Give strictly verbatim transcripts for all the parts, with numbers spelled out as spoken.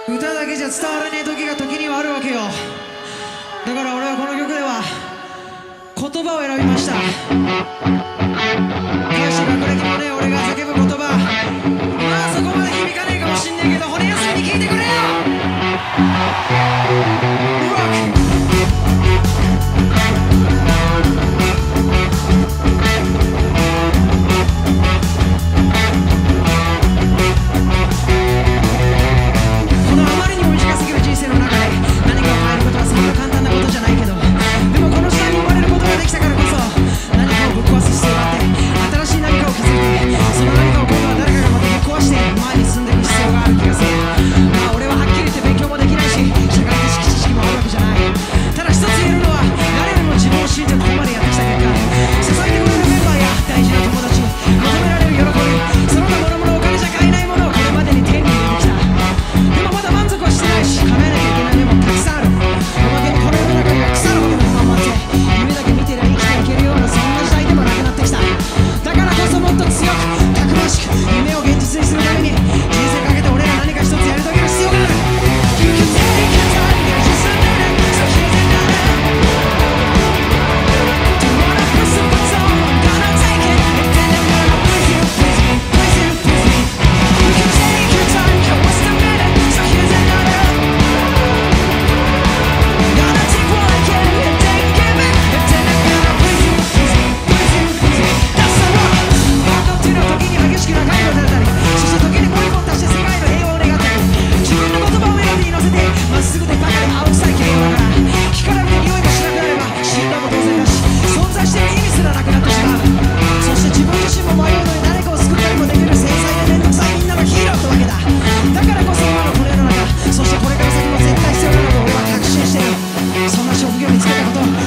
歌だけじゃ伝わらねえ時が時にはあるわけよ。だから俺はこの曲では言葉を選びました。歌詞学歴もねえ俺が叫ぶ言葉、まあそこまで響かねえかもしんねえけど骨休みに聞いてくれよ。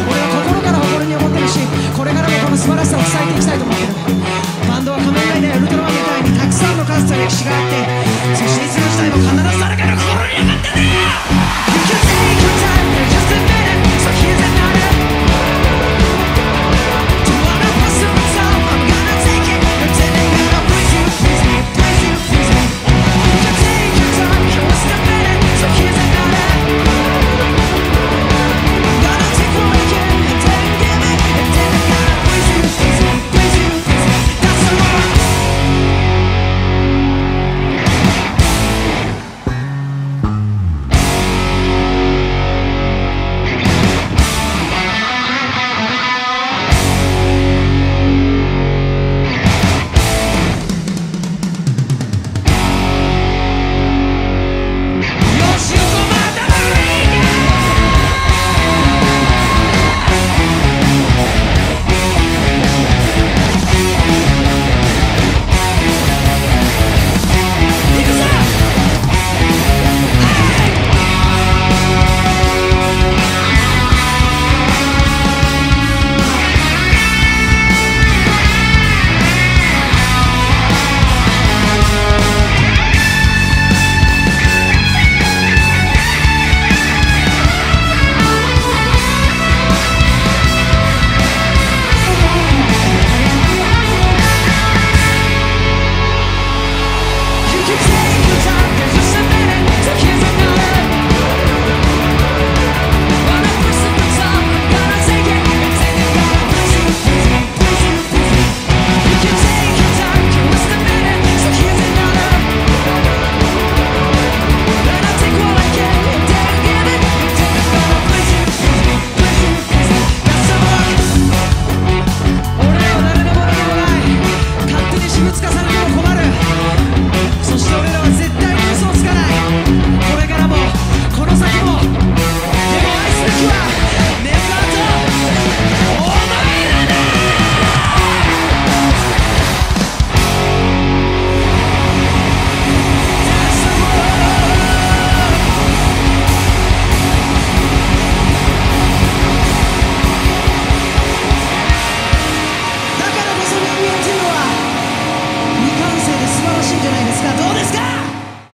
素晴らしさを伝えていきたいと思ってる。バンドは仮面ライダーや